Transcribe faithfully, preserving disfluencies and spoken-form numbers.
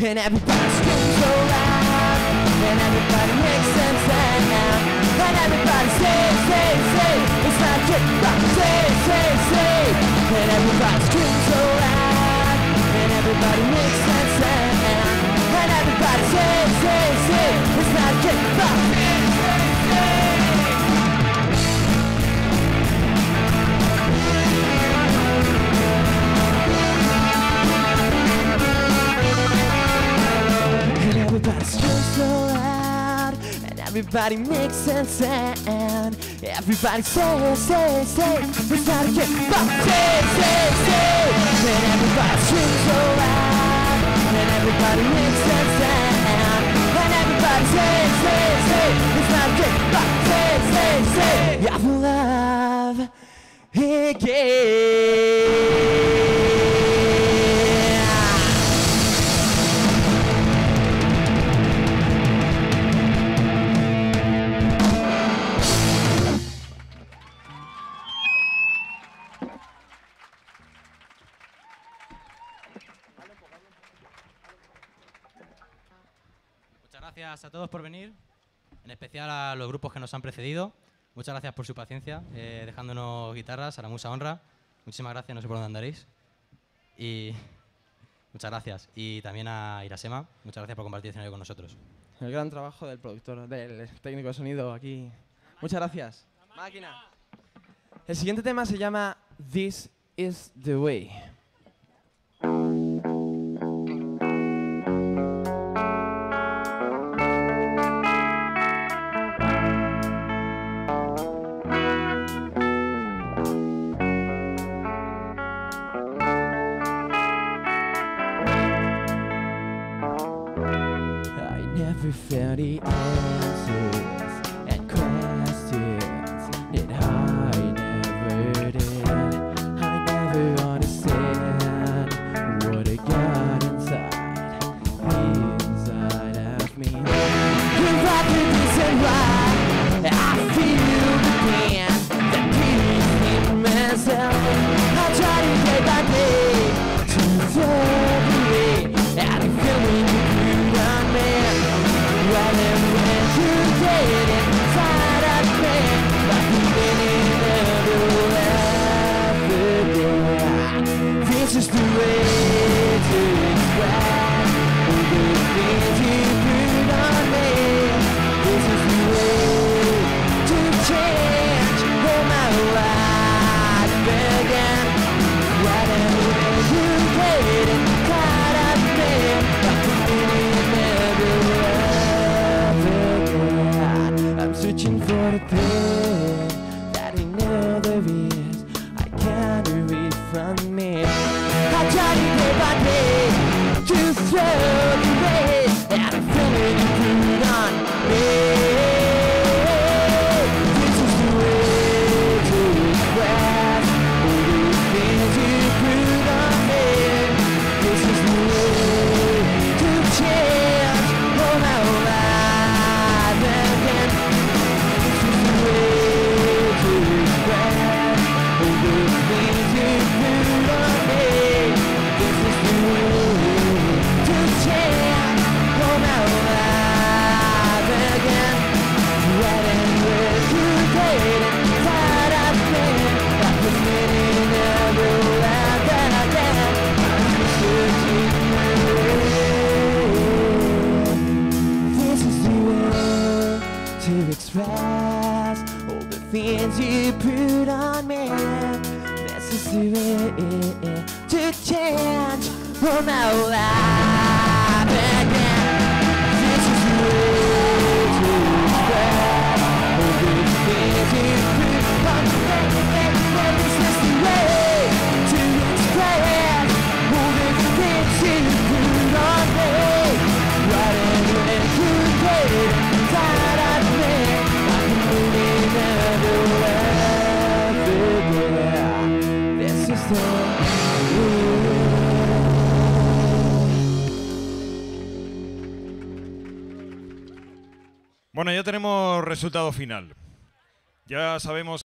and everybody screams so loud, and everybody makes them sound, and everybody say, say, say, it's not getting rock, say, say, say, and everybody screams so loud, and everybody makes them sound, and everybody say, say, say, it's not getting rock, say, say, say. Everybody screams so loud, and everybody makes a sound. Everybody say, say, say, it's not a kick, but say, say, say. And everybody screams so loud, and everybody makes a sound. And everybody say, say, say, it's not a kick, but say, say, say. I feel love again. Gracias a todos por venir, en especial a los grupos que nos han precedido. Muchas gracias por su paciencia, eh, dejándonos guitarras, a la musa honra. Muchísimas gracias, no sé por dónde andaréis. Y muchas gracias. Y también a Irasema, muchas gracias por compartir el escenario con nosotros. El gran trabajo del productor, del técnico de sonido aquí. Muchas gracias. Máquina. El siguiente tema se llama This is the Way. We found the answers and questions that I never did. I never understand what I got inside, inside of me. If I could listen why I feel the pain, the peace in myself. I try to get back day to throw away and the feeling you put on me. Running when you get inside of me, like the beginning of the laughter. This is the way to express all the things you put on me. This is the way to change all my life again. Running when you get inside of me, like the beginning of the laughter. I'm searching for the pain that I know there is. I can't read from me. I try to get my day to throw away, and I'm feeling you put on me. This is the way to express all the things you put on me. This is the way to change all my life again. This is the way to express all the things you put on me. This is the way to change all my life again. Right and where you get inside of me, like the meaning of the life that I get. I'm searching away. This is the way to express all the things you put on me. This is the way to change all my life again. This is the way to express all the things you put on me. This is the way to express all the things you put on me. Right and when you get inside of me, I'm moving out of love. This is the way. Bueno, ya tenemos resultado final. Ya sabemos